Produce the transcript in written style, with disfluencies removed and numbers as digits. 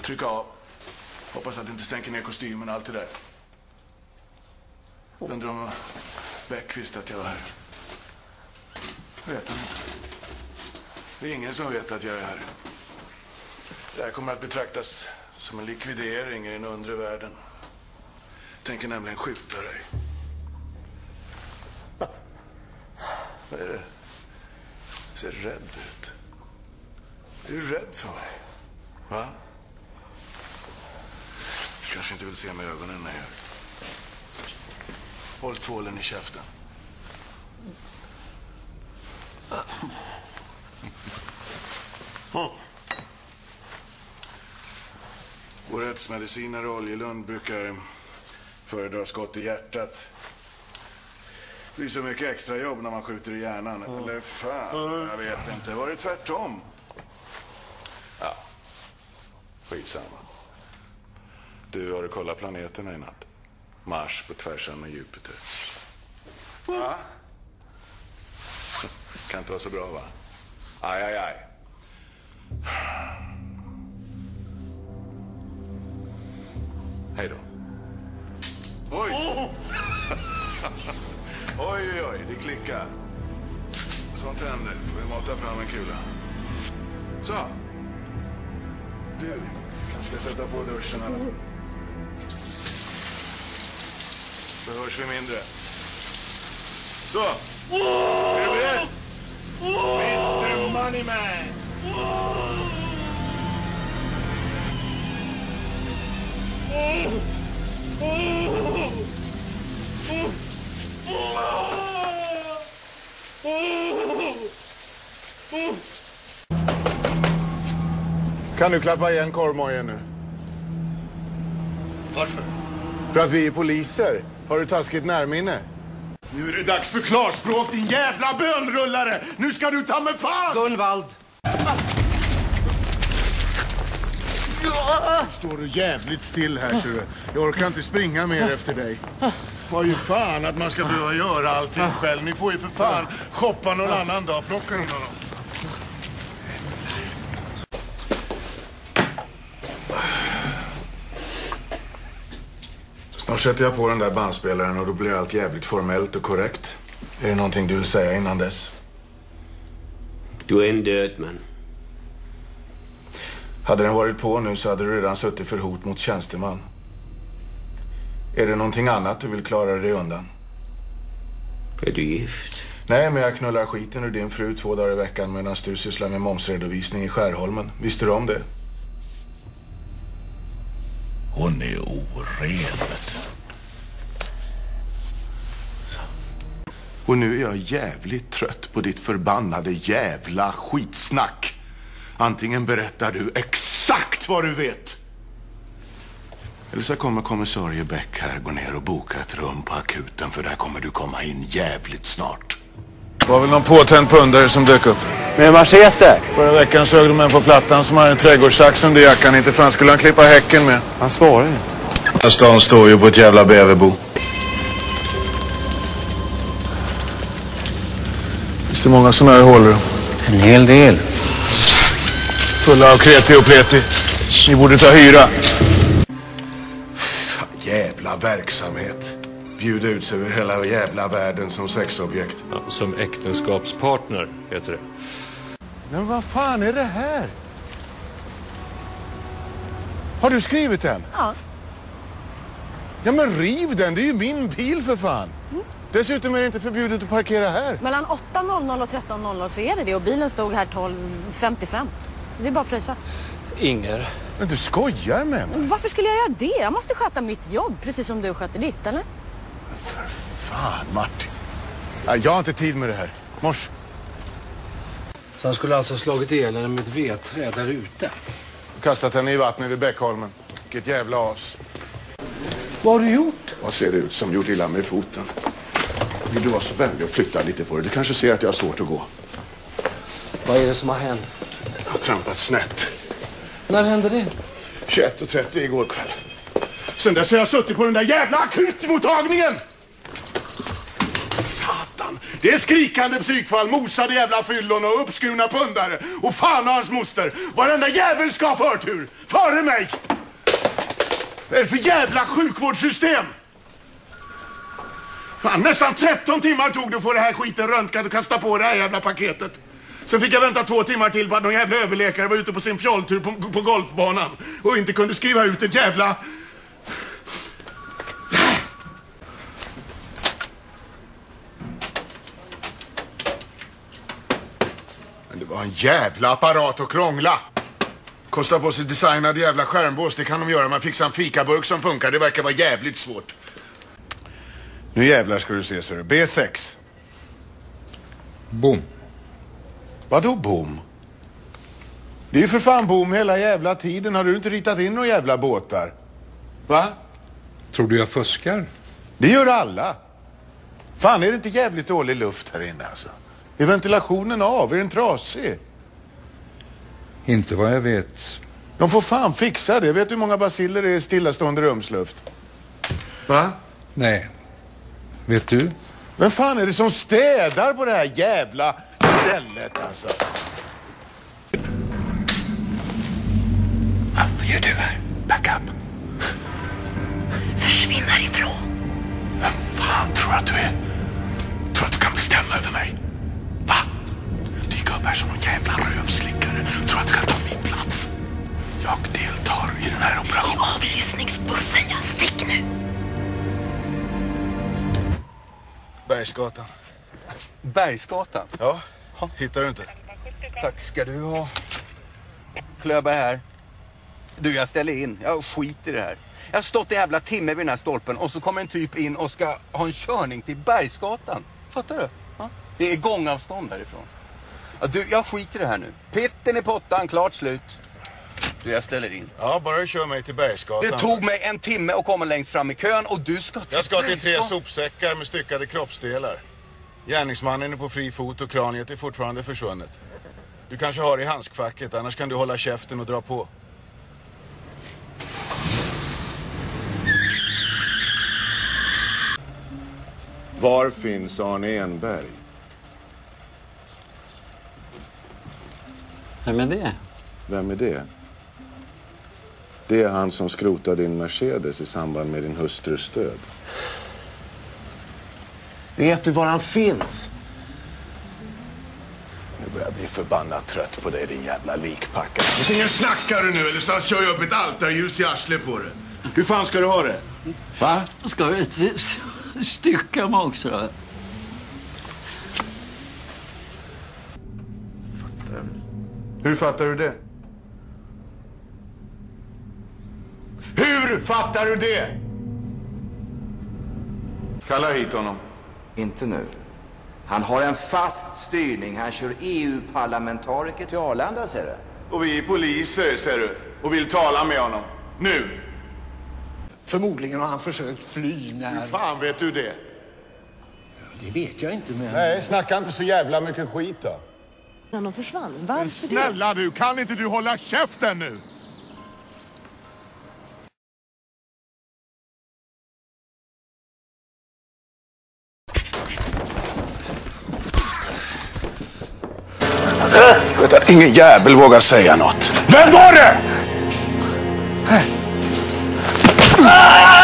Trycka av. Hoppas att det inte stänker ner kostymen och allt det där. Undrar om Beck visste att jag var här. Vet han inte. Det är ingen som vet att jag är här. Det här kommer att betraktas som en likvidering i den undre världen. Tänker nämligen skjuta dig. Vad är det? Ser rädd ut. Är du rädd för mig? Va? Du kanske inte vill se med ögonen när jag gör. Håll tvålen i käften. Vår rättsmedicinare Oljelund brukar föredra skott i hjärtat. Det blir så mycket extra jobb när man skjuter i hjärnan. Eller fan, jag vet inte. Var det tvärtom? Ja, skitsamma. Du, har du kollat planeterna i natt? Mars på tvärsan med Jupiter. Va? Kan inte vara så bra, va? Aj, aj, aj. Hej då. Oj! Oj, oj, det klickar. Sånt händer. Får vi mata fram en kula. Så. Du, kanske ska sätta på duschen eller? Så hörs vi mindre. Så. Är du beredd? Mr. Moneyman. Kan du klappa igen korvmojen nu? Varför? För att vi är poliser. Har du taskigt närminne? Nu är det dags för klarspråk, din jävla bönrullare! Nu ska du ta med fan! Gunvald! Står du jävligt still här, så du. Jag orkar inte springa mer efter dig. Vad ju fan att man ska behöva göra allting själv. Ni får ju för fan shoppa någon annan dag. Plocka in honom. Snart sätter jag på den där bandspelaren och då blir allt jävligt formellt och korrekt. Är det någonting du vill säga innan dess? Du är en död man. Hade den varit på nu så hade du redan suttit för hot mot tjänsteman. Är det någonting annat du vill klara dig undan? Är du gift? Nej, men jag knullar skiten ur din fru 2 dagar i veckan medan du sysslar med momsredovisning i Skärholmen. Visste du om det? Hon är oren. Och nu är jag jävligt trött på ditt förbannade jävla skitsnack. Antingen berättar du exakt vad du vet. Eller så kommer kommissarie Beck här, gå ner och boka ett rum på akuten, för där kommer du komma in jävligt snart. Det var väl någon påtänd pundare som dök upp. Med machete? Förra veckan såg de en på plattan som hade en trädgårdssax under jackan. Inte fan skulle han klippa häcken med. Han svarar inte. Stan står ju på ett jävla bäverbo. Finns det många sådana här hålrum? En hel del. Fulla av kreti och pleti. Ni borde ta hyra. Fan, jävla verksamhet. Bjuda ut sig över hela jävla världen som sexobjekt. Ja, som äktenskapspartner heter det. Men vad fan är det här? Har du skrivit den? Ja. Ja, men riv den. Det är ju min bil för fan. Dessutom är det inte förbjudet att parkera här. Mellan 8.00 och 13.00 så är det och bilen stod här 12.55. Så det är bara att pröjsa. Inger. Men du skojar med mig. Varför skulle jag göra det? Jag måste sköta mitt jobb, precis som du sköter ditt, eller? För fan, Martin. Ja, jag har inte tid med det här. Mors. Så han skulle alltså ha slagit ihjäl henne med ett vedträd där ute? Kastat henne i vattnet vid Bäckholmen. Vilket jävla as. Vad har du gjort? Vad ser det ut som gjort illa med foten? Vill du vara så vänlig och flytta lite på det? Du kanske ser att jag har svårt att gå. Vad är det som har hänt? Jag har trampat snett. När hände det? 21.30 igår kväll. Sen dess har jag suttit på den där jävla akutmottagningen! Satan! Det är skrikande psykfall, mosade jävla fyllon och uppskurna pundare. Och fan och hans moster. Varenda jävel ska ha förtur. Före mig! Vad är det för jävla sjukvårdssystem? Fan, nästan 13 timmar tog det att få det här skiten röntgat och kasta på det här jävla paketet. Sen fick jag vänta 2 timmar till på att någon jävla överläkare var ute på sin fjolltur på golfbanan och inte kunde skriva ut ett jävla... Men det var en jävla apparat att krångla. Kostar på sig designad jävla skärmbås, det kan de göra. Man fixar en fikaburk som funkar, det verkar vara jävligt svårt. Nu jävlar ska du se, så det B6. Bom. Vadå bom? Det är ju för fan bom hela jävla tiden. Har du inte ritat in några jävla båtar? Va? Tror du jag fuskar? Det gör alla. Fan, är det inte jävligt dålig luft här inne alltså? Är ventilationen av? Är den trasig? Inte vad jag vet. De får fan fixa det. Vet du hur många baciller det är i stillastående rumsluft? Va? Nej. Vet du? Vem fan är det som städar på det här jävla stället alltså? Psst. Vad gör du här? Back up. Försvinn härifrån. Vem fan tror att du är? Tror att du kan bestämma över mig? Va? Dyka upp här som någon jävla rövslickare. Tror att du kan ta min plats? Jag deltar i den här operationen. Avlyssningsbussen, jag stick nu. Bergsgatan. Bergsgatan? Ja, hittar du inte? Tack ska du ha. Klöber här. Du, jag ställer in. Jag skiter i det här. Jag har stått en jävla timme vid den här stolpen och så kommer en typ in och ska ha en körning till Bergsgatan. Fattar du? Ja? Det är gångavstånd därifrån. Ja, du, jag skiter i det här nu. Pitten i pottan, klart slut. Du, jag ställer in. Ja, bara du kör mig till Bergsgatan. Det tog mig en timme att komma längst fram i kön och du ska till Jag ska till 3 Bergsgatan. sopsäckar med styckade kroppsdelar. Gärningsmannen är på fri fot och kraniet är fortfarande försvunnet. Du kanske har i handskfacket, annars kan du hålla käften och dra på. Var finns Arne Enberg? Vem är det? Vem är det? Det är han som skrotade din Mercedes i samband med din hustrus död. Vet du var han finns? Nu börjar jag bli förbannat trött på dig, din jävla likpackare. Ingen snackar du nu, eller så kör jag upp ett altarljus i arslet på det. Hur fan ska du ha det? Va? Ska du inte stycka mig också då? Hur fattar du det? Hur fattar du det? Kalla hit honom. Inte nu. Han har en fast styrning. Han kör EU-parlamentariker till Arlanda, ser du. Och vi är poliser, ser du. Och vill tala med honom. Nu. Förmodligen har han försökt fly när... Hur fan vet du det? Det vet jag inte, men... Nej, snacka inte så jävla mycket skit då. När de försvann, varför Men snälla du, kan inte du hålla käften nu? Vet att ingen jävel vågar säga något. Vem var det?